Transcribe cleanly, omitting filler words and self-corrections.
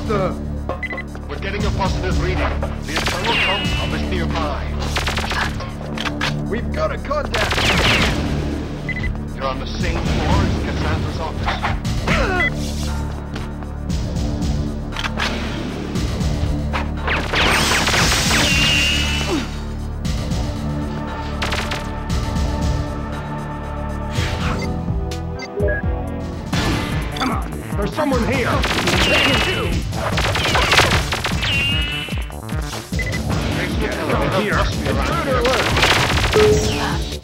We're getting a positive reading. The internal comms hub is nearby. We've got a contact! You're on the same floor as Cassandra's office. Come on, there's someone here! Come Here! must be around Intruder here. alert!